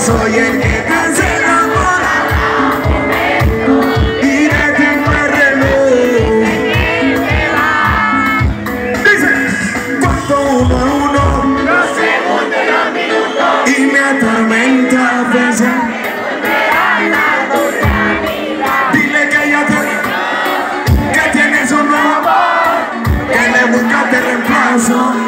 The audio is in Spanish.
soy el que te se enamora y de ti me reloj. Dice, cuento 1 a 1, Los segundos y los minutos y me atormenta pensar. Dile que ya te, que tienes un nuevo amor, que le buscaste reemplazo.